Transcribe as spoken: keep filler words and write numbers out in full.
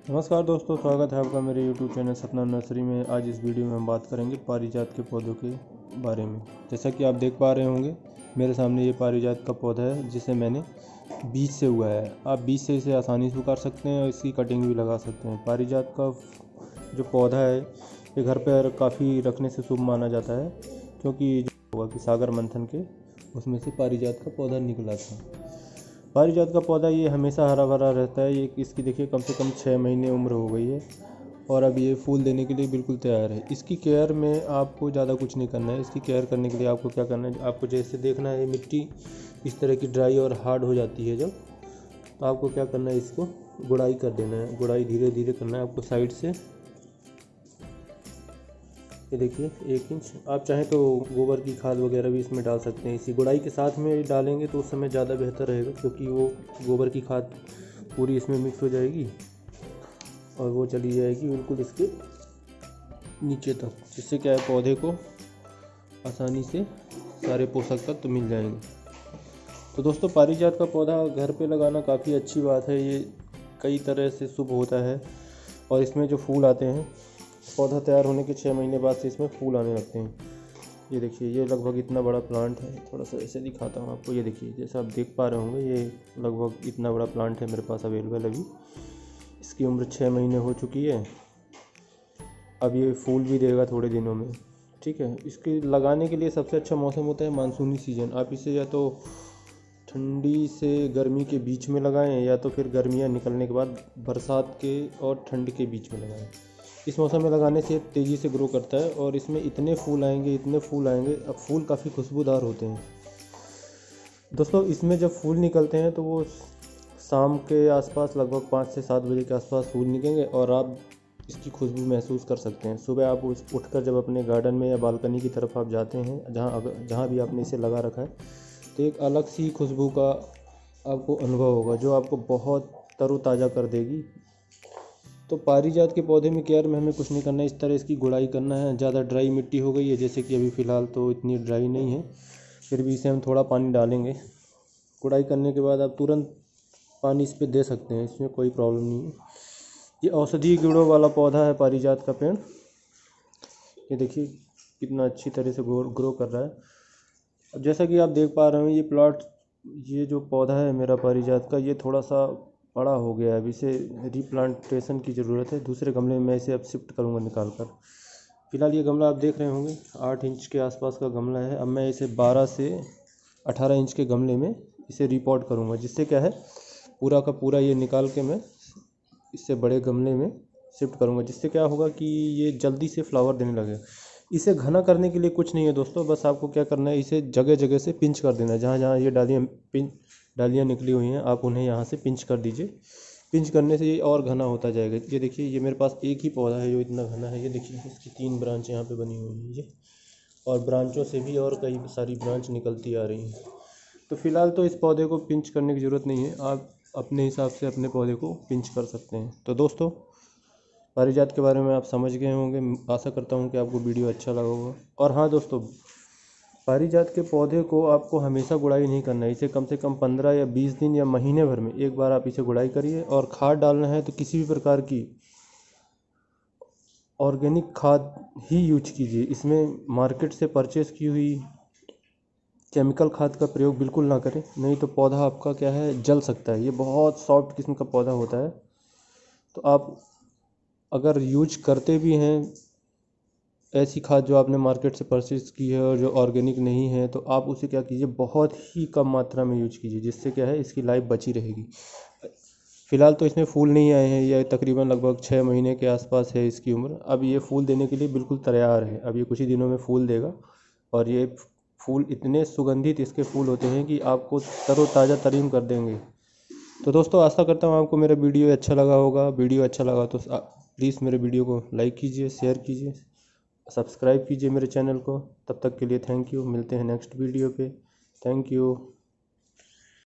नमस्कार दोस्तों, स्वागत है आपका मेरे यूट्यूब चैनल सपना नर्सरी में। आज इस वीडियो में हम बात करेंगे पारिजात के पौधों के बारे में। जैसा कि आप देख पा रहे होंगे मेरे सामने ये पारिजात का पौधा है जिसे मैंने बीज से उगाया है। आप बीज से इसे आसानी से उगा सकते हैं और इसकी कटिंग भी लगा सकते हैं। पारिजात का जो पौधा है ये घर पर काफ़ी रखने से शुभ माना जाता है, क्योंकि जो हुआ कि सागर मंथन के उसमें से पारिजात का पौधा निकला था। पारिजात का पौधा ये हमेशा हरा भरा रहता है। ये इसकी देखिए कम से कम छः महीने उम्र हो गई है और अब ये फूल देने के लिए बिल्कुल तैयार है। इसकी केयर में आपको ज़्यादा कुछ नहीं करना है। इसकी केयर करने के लिए आपको क्या करना है, आपको जैसे देखना है मिट्टी इस तरह की ड्राई और हार्ड हो जाती है जब, तो आपको क्या करना है, इसको गुड़ाई कर देना है। गुड़ाई धीरे धीरे करना है आपको साइड से। ये देखिए एक इंच, आप चाहें तो गोबर की खाद वगैरह भी इसमें डाल सकते हैं। इसी गुड़ाई के साथ में डालेंगे तो उस समय ज़्यादा बेहतर रहेगा, क्योंकि वो गोबर की खाद पूरी इसमें मिक्स हो जाएगी और वो चली जाएगी बिल्कुल इसके नीचे तक, जिससे क्या है पौधे को आसानी से सारे पोषक तत्व मिल जाएंगे। तो दोस्तों, पारिजात का पौधा घर पे लगाना काफ़ी अच्छी बात है। ये कई तरह से शुभ होता है और इसमें जो फूल आते हैं, पौधा तैयार होने के छः महीने बाद से इसमें फूल आने लगते हैं। ये देखिए ये लगभग इतना बड़ा प्लांट है। थोड़ा सा ऐसे दिखाता हूँ आपको। ये देखिए जैसा आप देख पा रहे होंगे ये लगभग इतना बड़ा प्लांट है मेरे पास अवेलेबल अभी। इसकी उम्र छः महीने हो चुकी है। अब ये फूल भी देगा थोड़े दिनों में, ठीक है। इसके लगाने के लिए सबसे अच्छा मौसम होता है मानसूनी सीजन। आप इसे या तो ठंडी से गर्मी के बीच में लगाएं या तो फिर गर्मियाँ निकलने के बाद बरसात के और ठंड के बीच में लगाएं। इस मौसम में लगाने से तेज़ी से ग्रो करता है और इसमें इतने फूल आएंगे इतने फूल आएंगे अब फूल काफ़ी खुशबूदार होते हैं दोस्तों। इसमें जब फूल निकलते हैं तो वो शाम के आसपास लगभग पाँच से सात बजे के आसपास फूल निकलेंगे और आप इसकी खुशबू महसूस कर सकते हैं। सुबह आप उठकर जब अपने गार्डन में या बालकनी की तरफ आप जाते हैं, जहाँ जहाँ भी आपने इसे लगा रखा है, तो एक अलग सी खुशबू का आपको अनुभव होगा जो आपको बहुत तरोताज़ा कर देगी। तो पारिजात के पौधे में केयर में हमें कुछ नहीं करना है, इस तरह इसकी गुड़ाई करना है। ज़्यादा ड्राई मिट्टी हो गई है, जैसे कि अभी फ़िलहाल तो इतनी ड्राई नहीं है, फिर भी इसे हम थोड़ा पानी डालेंगे। गुड़ाई करने के बाद आप तुरंत पानी इस पर दे सकते हैं, इसमें कोई प्रॉब्लम नहीं है। ये औषधीय गुणों वाला पौधा है पारिजात का पेड़। ये देखिए कितना अच्छी तरह से ग्रो ग्रो कर रहा है। अब जैसा कि आप देख पा रहे हो ये प्लॉट, ये जो पौधा है मेरा पारिजात का, ये थोड़ा सा बड़ा हो गया है। अब इसे रिप्लांटेशन की ज़रूरत है। दूसरे गमले में मैं इसे अब शिफ्ट करूँगा निकाल कर। फिलहाल ये गमला आप देख रहे होंगे आठ इंच के आसपास का गमला है। अब मैं इसे बारह से अठारह इंच के गमले में इसे रिपोर्ट करूँगा, जिससे क्या है पूरा का पूरा ये निकाल के मैं इससे बड़े गमले में शिफ्ट करूँगा, जिससे क्या होगा कि ये जल्दी से फ्लावर देने लगेगा। इसे घना करने के लिए कुछ नहीं है दोस्तों, बस आपको क्या करना है, इसे जगह जगह से पिंच कर देना है। जहाँ जहाँ ये डालियाँ पिंच डालियाँ निकली हुई हैं आप उन्हें यहाँ से पिंच कर दीजिए। पिंच करने से ये और घना होता जाएगा। ये देखिए ये मेरे पास एक ही पौधा है जो इतना घना है। ये देखिए इसकी तीन ब्रांच यहाँ पे बनी हुई हैं ये, और ब्रांचों से भी और कई सारी ब्रांच निकलती आ रही हैं। तो फिलहाल तो इस पौधे को पिंच करने की ज़रूरत नहीं है, आप अपने हिसाब से अपने पौधे को पिंच कर सकते हैं। तो दोस्तों, पारिजात के बारे में आप समझ गए होंगे। आशा करता हूँ कि आपको वीडियो अच्छा लगा होगा। और हाँ दोस्तों, पारिजात के पौधे को आपको हमेशा गुड़ाई नहीं करना है। इसे कम से कम पंद्रह या बीस दिन या महीने भर में एक बार आप इसे गुड़ाई करिए। और खाद डालना है तो किसी भी प्रकार की ऑर्गेनिक खाद ही यूज कीजिए। इसमें मार्केट से परचेज़ की हुई केमिकल खाद का प्रयोग बिल्कुल ना करें, नहीं तो पौधा आपका क्या है जल सकता है। ये बहुत सॉफ्ट किस्म का पौधा होता है। तो आप अगर यूज करते भी हैं ऐसी खाद जो आपने मार्केट से परचेज़ की है और जो ऑर्गेनिक नहीं है, तो आप उसे क्या कीजिए, बहुत ही कम मात्रा में यूज कीजिए, जिससे क्या है इसकी लाइफ बची रहेगी। फ़िलहाल तो इसमें फूल नहीं आए हैं। यह तकरीबन लगभग छः महीने के आसपास है इसकी उम्र। अब ये फूल देने के लिए बिल्कुल तैयार है। अब ये कुछ ही दिनों में फूल देगा और ये फूल इतने सुगंधित इसके फूल होते हैं कि आपको तरोताज़ा तरीन कर देंगे। तो दोस्तों, आशा करता हूँ आपको मेरा वीडियो अच्छा लगा होगा। वीडियो अच्छा लगा तो प्लीज़ मेरे वीडियो को लाइक कीजिए, शेयर कीजिए, सब्सक्राइब कीजिए मेरे चैनल को। तब तक के लिए थैंक यू। मिलते हैं नेक्स्ट वीडियो पे। Thank you.